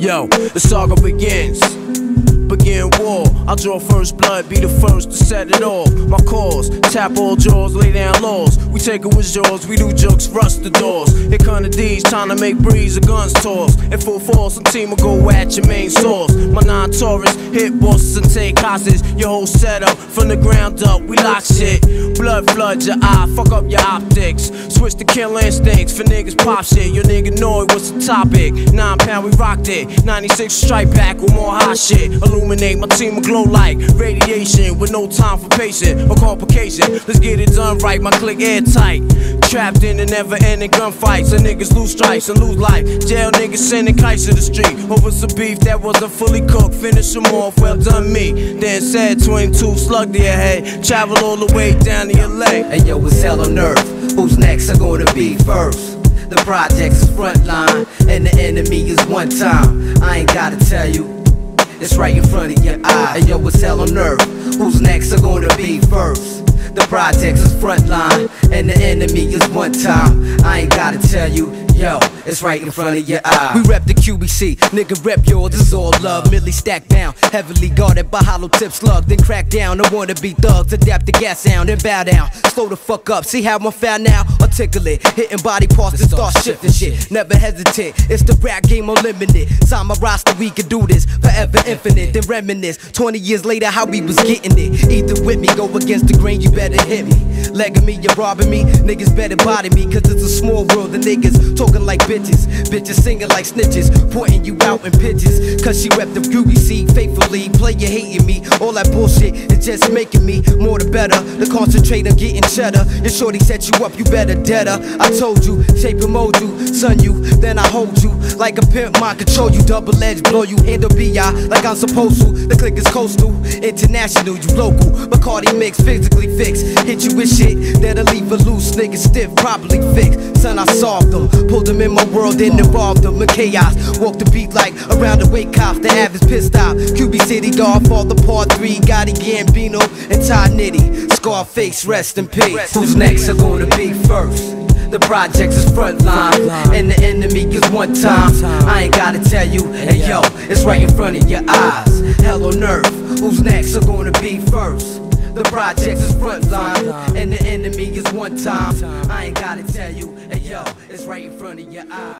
Yo, the saga begins. Begin war, I'll draw first blood, be the first to set it off. My cause, tap all jaws, lay down laws. We take it with jaws, we do jokes, rust the doors. Here come the D's, trying to make breeze, the guns toss. In full force, some team will go at your main source. My non-Taurus, hit bosses and take hostage. Your whole setup, from the ground up, we lock shit. Blood floods your eye, fuck up your optics. Switch to kill instincts, for niggas pop shit. Your nigga know it was the topic. 9 pound, we rocked it. 96 strike back with more hot shit. Illuminate, my team will glow like radiation with no time for patience or complication. Let's get it done right, my click airtight. Trapped in the never-ending gunfights, and niggas lose stripes and lose life. Jail niggas sending kites to the street over some beef that wasn't fully cooked. Finish them off, well done me. Then said 22 slug to your head. Travel all the way down to LA. Hey yo, it's hell on earth. Who's next are gonna be first? The projects is frontline, and the enemy is one time. I ain't gotta tell you, it's right in front of your eye. And yo, it's hell on earth. Who's next are gonna be first? The projects is frontline, and the enemy is one time. I ain't gotta tell you, yo, it's right in front of your eye. We rep the QBC, nigga rep yours, this is all love. Millie stacked down, heavily guarded by hollow tip slug. Then crack down, I wanna be thugs. Adapt the gas sound and bow down. Slow the fuck up, see how I'm found now? Articulate, hitting body parts and start shifting shit. Never hesitate, it's the rap game unlimited. Sign my roster, we can do this forever infinite. Then reminisce, 20 years later how we was getting it. Either with me, go against the grain, you better hit me. Legging me, you're robbing me, niggas better body me. Cause it's a small world, the niggas talking like bitches. Bitches singing like snitches, pointing you out in pitches. Cause she rep the QBC faithfully. Player hating me, all that bullshit is just making me more the better. To concentrate on getting cheddar. Your shorty set you up, you better dead her. I told you, shape and mold you, son you, then I hold you. Like a pimp, mind control you, double edge, blow you, handle BI like I'm supposed to. The click is coastal, international, you local. Bacardi mix, physically fixed. Hit you with shit that'll leave a loose nigga stiff, properly fixed. Son, I solved them, pulled them in my world and involved them in chaos. Walk the beat like around the wake cops, the average pissed out. QB City, Godfather, Part 3, Gotti Gambino, and Ty Nitty. Scarface, rest in peace. Who's next are gonna be first? The projects is frontline, and the enemy is one time. I ain't gotta tell you, hey yo, it's right in front of your eyes. Hell on earth, who's next are gonna be first? The projects is frontline, and the enemy is one time. I ain't gotta tell you, hey yo, it's right in front of your eyes.